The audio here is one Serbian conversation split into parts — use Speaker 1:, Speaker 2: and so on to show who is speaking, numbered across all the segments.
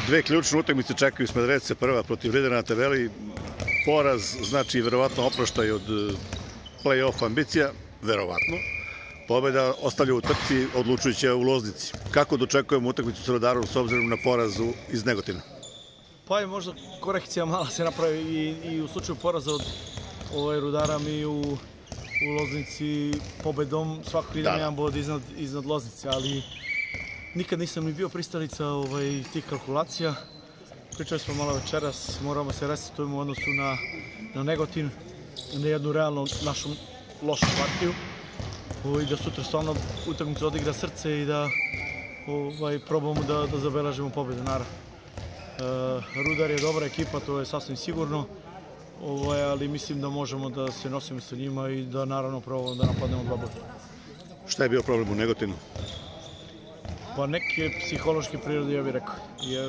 Speaker 1: Dve ključne utakmice čekaju Smederevce, prva protiv Ridera na tabeli. Poraz znači verovatno oproštaj od play-off ambicija, verovatno. Pobeda ostavlja u trci odlučujuća u Loznici. Kako dočekujemo utakmicu s Rudarom s obzirom na porazu iz Negotina?
Speaker 2: Pa je možda korekcija mala se napravi i u slučaju poraza od Rudara mi u Loznici pobedom svakako idem jedan bod iznad Loznice, ali nikad nisam ni bio pristalica tih kalkulacija. Pričali smo malo večeras, moramo se resetujemo u odnosu na Negotin, na jednu realno našu lošu partiju i da sutra stvarno utakmicu odigra srce i da probamo da zabeležimo pobedu, naravno. Rudar je dobra ekipa, to je sasvim sigurno, ali mislim da možemo da se nosimo sa njima i da naravno probamo da napadnemo dva boda.
Speaker 1: Šta je bio problem u Negotinu?
Speaker 2: Pa neke psihološke prirode, ja bih rekao, jer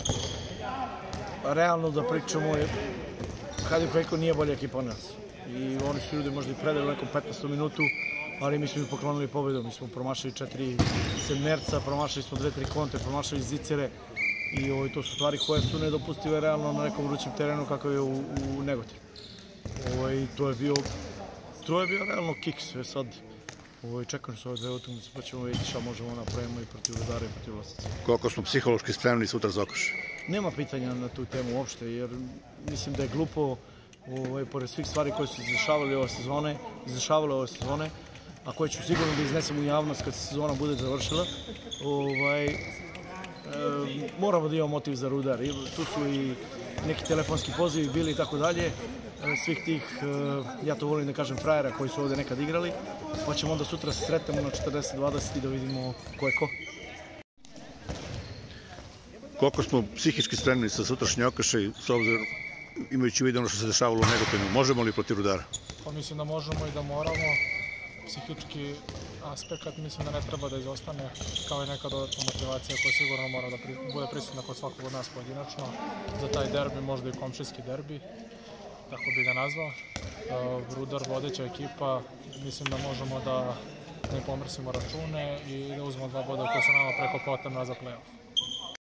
Speaker 2: realno da pričamo, Hajduk Veljko nije bolja ekipa od nas i oni su ljudi možda i predali u nekom 15. minutu, ali mi smo i poklonili pobedu. Mi smo promašili 4 sedmerca, promašili smo 2-3 kontre, promašili zicere i to su stvari koje su nedopustive realno na nekom vrućem terenu kakav je u Negotinu. To je bio realno kiks, sve sad. Čekam se ove dve utakmice pa ćemo vidjeti šta možemo napravimo i protiv Rudara i protiv Loznice.
Speaker 1: Koliko smo psihološki spremni sutra za Okoš?
Speaker 2: Nema pitanja na tu temu uopšte, jer mislim da je glupo, pored svih stvari koje su izdešavale ove sezone, a koje ću sigurno da iznesem u javnost kad se sezona bude završila, moramo da imamo motiv za Rudar. Tu su i neki telefonski pozivi bili i tako dalje, svih tih, ja to volim da kažem, frajera koji su ovde nekad igrali, pa ćemo onda sutra se sretnemo na 40-20 i da vidimo ko je ko.
Speaker 1: Koliko smo psihički spremni sa sutrašnje Okoše, s obzirom imajući u vidu ono što se dešavalo u Negotinu, možemo li protiv Rudara?
Speaker 3: Pa mislim da možemo i da moramo. Psihički aspekt mislim da ne treba da izostane, kao i neka dodatna motivacija koja sigurno mora da bude prisutna kod svakog od nas pojedinačno za taj derbi, možda i komšijski derbi, tako bi ga nazvao. Rudar vodeća ekipa, mislim da možemo da ne pomrsimo račune i da uzmemo dva boda koje su nama preko potrebna za play-off.